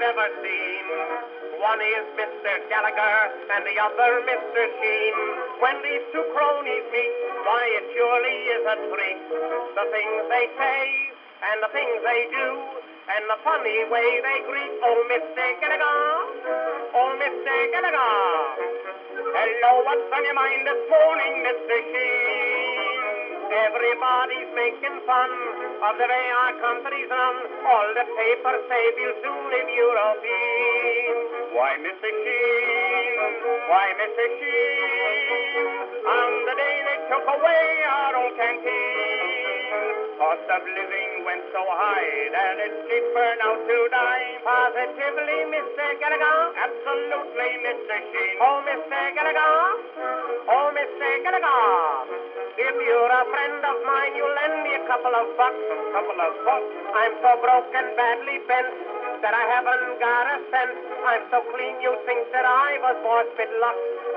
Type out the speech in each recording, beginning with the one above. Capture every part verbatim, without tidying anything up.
I've ever seen. One is Mister Gallagher and the other Mister Sheen. When these two cronies meet, why, it surely is a treat. The things they say and the things they do and the funny way they greet. Oh, Mister Gallagher, oh, Mister Gallagher. Hello, what's on your mind this morning, Mister Sheen? Everybody's making fun of the way our country's run. All the papers say we'll soon live European. Why, Mister Sheen, why, Mister Sheen, on the day they took away our old canteen, cost of living went so high that it's cheaper now to die. Positively, Mister Gallagher, absolutely, Mister Sheen. Oh, Mister Gallagher, oh, Mister Gallagher, if you're a friend of mine, you'll lend me a couple of bucks, a couple of bucks. I'm so broke and badly bent that I haven't got a cent. I'm so clean you'd think that I was born with luck.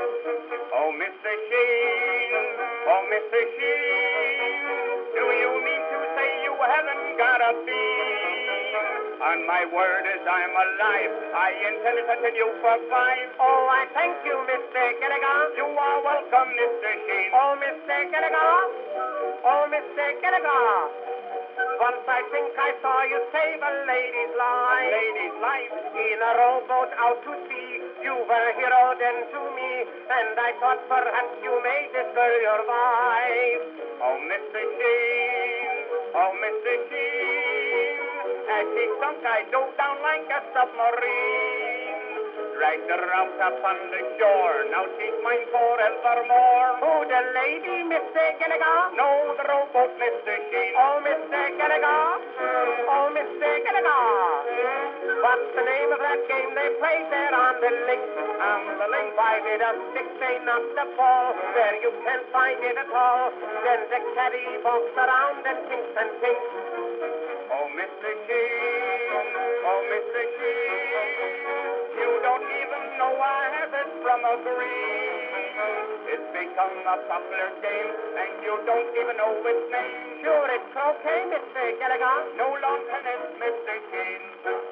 Oh, Mister Sheen, oh, Mister Sheen, do you mean to say you haven't got a bean? On my word, as I'm alive, I intended to tell you for five. Oh, I thank you, Mister Gallagher. You are welcome, Mister Sheen. Oh, Mister Gallagher, oh, Mister Gallagher. Once I think I saw you save a lady's life. Lady's life? In a rowboat out to sea. You were a hero then to me, and I thought perhaps you made this girl your wife. Oh, Mister Sheen, oh, Mister Sheen, as she sunk, I dove down like a submarine. Dragged her out upon the shore, now she's mine forevermore. Who, the lady, Mister Gallagher? No, the rowboat, Mister Sheen. Oh, Mister Gallagher, oh, Mister Gallagher. What's the name of that game they played there on the link? On the link, why did a stick say not to fall? There you can't find it at all. Then the caddy walks around and thinks and thinks. Oh, Mister Sheen, oh, Mister Sheen, you don't even know I have it from a green. It's become a popular game, and you don't even know its name. Sure, it's croquet, Mister Gallagher. No lawn tennis, Mister Sheen.